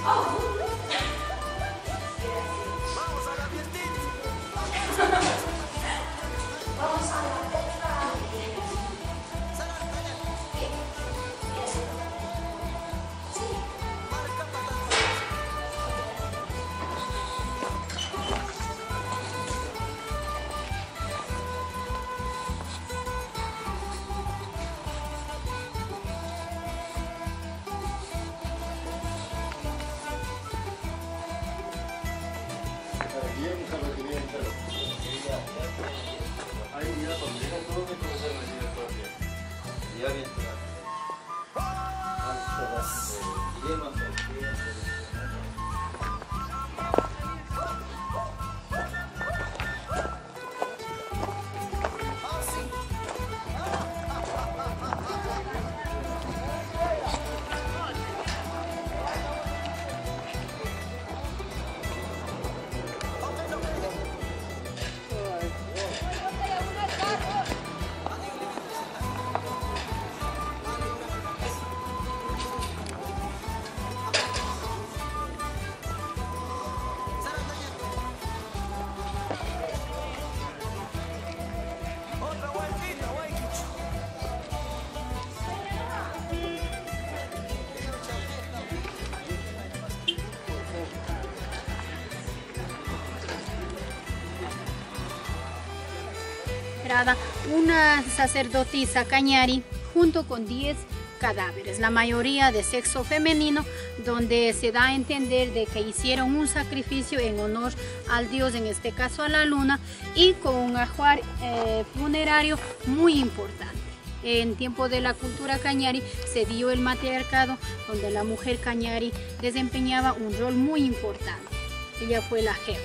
Una sacerdotisa cañari junto con 10 cadáveres, la mayoría de sexo femenino, donde se da a entender de que hicieron un sacrificio en honor al dios, en este caso a la luna, y con un ajuar funerario muy importante. En tiempo de la cultura cañari se dio el matriarcado, donde la mujer cañari desempeñaba un rol muy importante. Ella fue la jefa.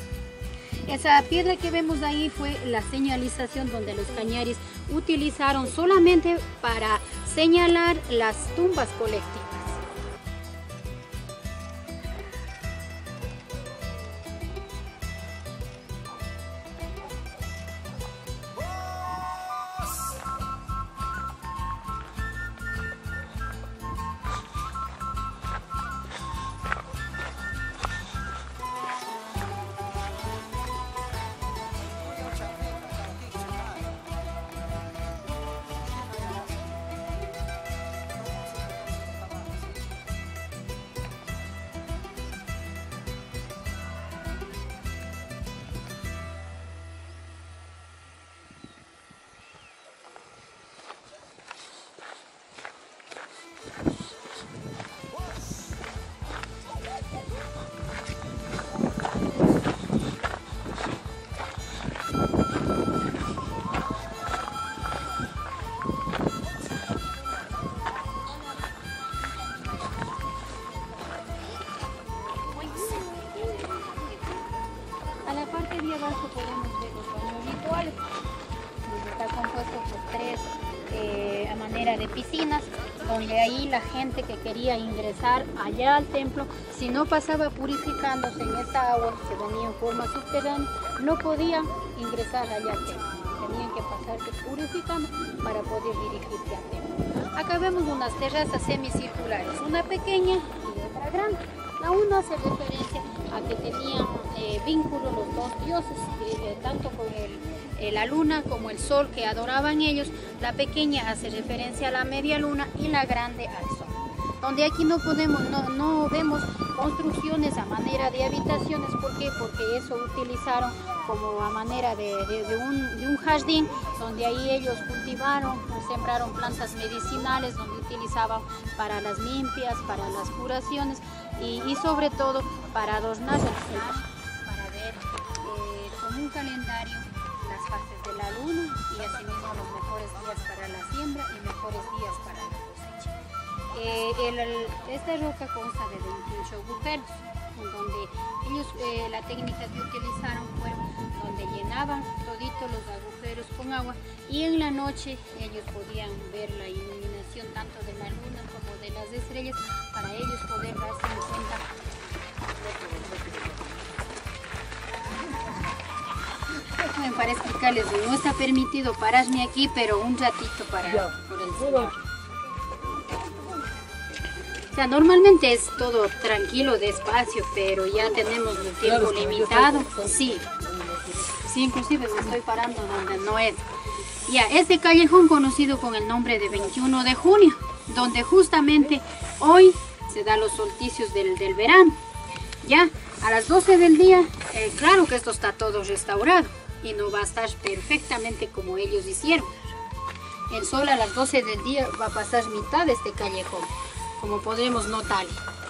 Esa piedra que vemos ahí fue la señalización donde los cañaris utilizaron solamente para señalar las tumbas colectivas. Podemos ver los baños rituales, está compuesto por 3 a manera de piscinas, donde ahí la gente que quería ingresar allá al templo, si no pasaba purificándose en esta agua que venía en forma subterránea, no podía ingresar allá al templo, tenían que pasarse purificando para poder dirigirse al templo. Acá vemos unas terrazas semicirculares, una pequeña y otra grande. La una hace referencia a que tenían vínculo los dos dioses, tanto con la luna como el sol que adoraban ellos. La pequeña hace referencia a la media luna y la grande al sol. Donde aquí no vemos construcciones a manera de habitaciones. ¿Por qué? Porque eso utilizaron como a manera de un jardín, donde ahí ellos cultivaron, sembraron plantas medicinales, donde utilizaban para las limpias, para las curaciones y sobre todo para adornar el cielo, para ver con un calendario las fases de la luna y asimismo los mejores días para la siembra y mejores días para la cosecha. Esta roca consta de 28 agujeros, donde ellos la técnica que utilizaron fue donde llenaban toditos los agujeros con agua y en la noche ellos podían ver la iluminación tanto de la luna como de las estrellas para ellos poder darse cuenta. Para explicarles, no está permitido pararme aquí, pero un ratito para por el Señor. O sea, normalmente es todo tranquilo, despacio, pero ya tenemos el tiempo limitado. Sí, inclusive me estoy parando donde no es. Ya, este callejón conocido con el nombre de 21 de junio, donde justamente hoy se dan los solsticios del verano. Ya, a las 12 del día, claro que esto está todo restaurado y no va a estar perfectamente como ellos hicieron. El sol a las 12 del día va a pasar mitad de este callejón, como podremos notar.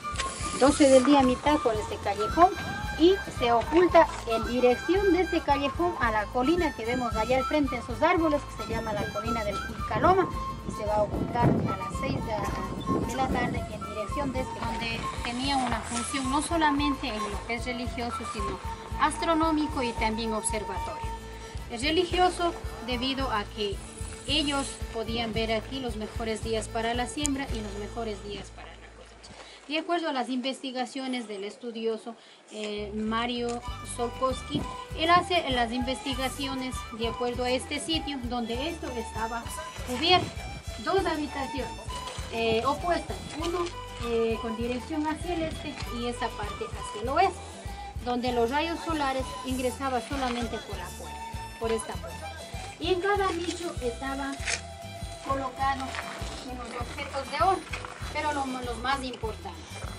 12 del día mitad por este callejón y se oculta en dirección de este callejón a la colina que vemos allá al frente, esos árboles, que se llama la colina del Pulcaloma, y se va a ocultar a las 6 de la tarde en dirección de este, donde tenía una función no solamente en lo que es religioso, sino astronómico y también observatorio. Es religioso debido a que ellos podían ver aquí los mejores días para la siembra y los mejores días para la cosecha. De acuerdo a las investigaciones del estudioso Mario Solkowski, él hace las investigaciones de acuerdo a este sitio donde esto estaba cubierto. Dos habitaciones opuestas, uno con dirección hacia el este y esa parte hacia el oeste, donde los rayos solares ingresaban solamente por la puerta, por esta puerta. Y en cada nicho estaban colocados unos objetos de oro, pero los más importantes.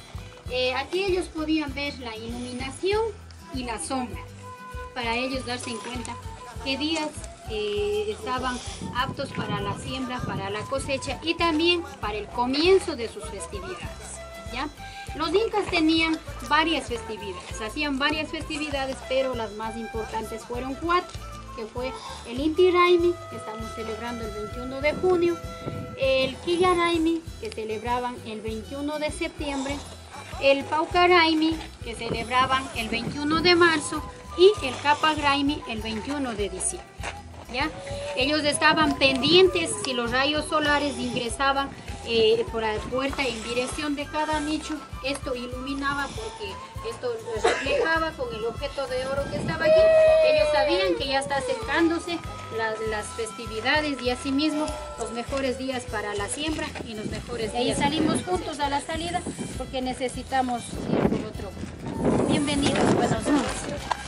Aquí ellos podían ver la iluminación y la sombra, para ellos darse en cuenta qué días estaban aptos para la siembra, para la cosecha y también para el comienzo de sus festividades, ¿ya? Los incas tenían varias festividades, hacían varias festividades, pero las más importantes fueron 4, que fue el Inti Raymi, que estamos celebrando el 21 de junio, el Quilla Raymi, que celebraban el 21 de septiembre, el Pauca Raymi, que celebraban el 21 de marzo, y el Capac Raymi el 21 de diciembre. ¿Ya? Ellos estaban pendientes si los rayos solares ingresaban por la puerta en dirección de cada nicho. Esto iluminaba porque esto reflejaba con el objeto de oro que estaba aquí. Ellos sabían que ya está acercándose las festividades y asimismo los mejores días para la siembra y los mejores días. Y salimos juntos a la salida porque necesitamos ir por otro. Bienvenidos, buenos días.